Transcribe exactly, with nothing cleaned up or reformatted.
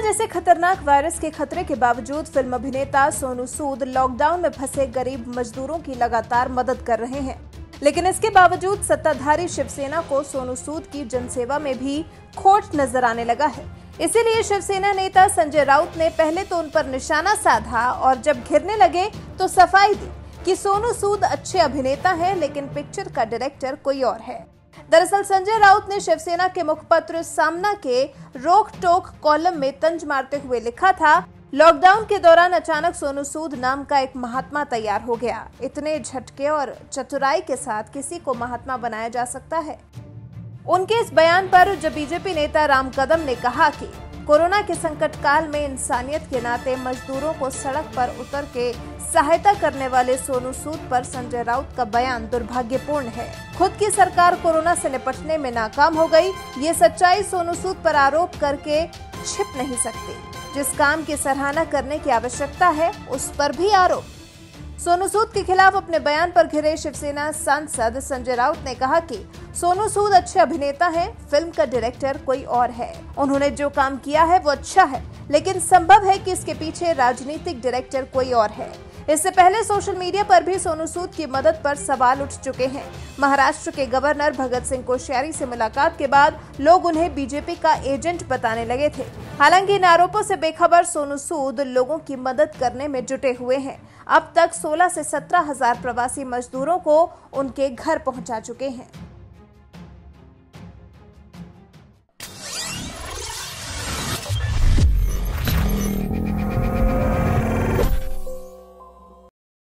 जैसे खतरनाक वायरस के खतरे के बावजूद फिल्म अभिनेता सोनू सूद लॉकडाउन में फंसे गरीब मजदूरों की लगातार मदद कर रहे हैं। लेकिन इसके बावजूद सत्ताधारी शिवसेना को सोनू सूद की जनसेवा में भी खोट नजर आने लगा है। इसीलिए शिवसेना नेता संजय राउत ने पहले तो उन पर निशाना साधा और जब घिरने लगे तो सफाई दी कि सोनू सूद अच्छे अभिनेता हैं, लेकिन पिक्चर का डायरेक्टर कोई और है। दरअसल संजय राउत ने शिवसेना के मुखपत्र सामना के रोक टोक कॉलम में तंज मारते हुए लिखा था, लॉकडाउन के दौरान अचानक सोनू सूद नाम का एक महात्मा तैयार हो गया। इतने झटके और चतुराई के साथ किसी को महात्मा बनाया जा सकता है। उनके इस बयान पर जब बीजेपी नेता राम कदम ने कहा कि कोरोना के संकट काल में इंसानियत के नाते मजदूरों को सड़क पर उतर के सहायता करने वाले सोनू सूद पर संजय राउत का बयान दुर्भाग्यपूर्ण है। खुद की सरकार कोरोना से निपटने में नाकाम हो गई, ये सच्चाई सोनू सूद पर आरोप करके छिप नहीं सकती। जिस काम की सराहना करने की आवश्यकता है उस पर भी आरोप। सोनू सूद के खिलाफ अपने बयान पर घिरे शिवसेना सांसद संजय राउत ने कहा कि सोनू सूद अच्छे अभिनेता हैं, फिल्म का डायरेक्टर कोई और है। उन्होंने जो काम किया है वो अच्छा है, लेकिन संभव है कि इसके पीछे राजनीतिक डायरेक्टर कोई और है। इससे पहले सोशल मीडिया पर भी सोनू सूद की मदद पर सवाल उठ चुके हैं। महाराष्ट्र के गवर्नर भगत सिंह कोश्यारी से मुलाकात के बाद लोग उन्हें बीजेपी का एजेंट बताने लगे थे। हालांकि इन आरोपों से बेखबर सोनू सूद लोगों की मदद करने में जुटे हुए हैं। अब तक सोलह से सत्रह हजार प्रवासी मजदूरों को उनके घर पहुंचा चुके हैं।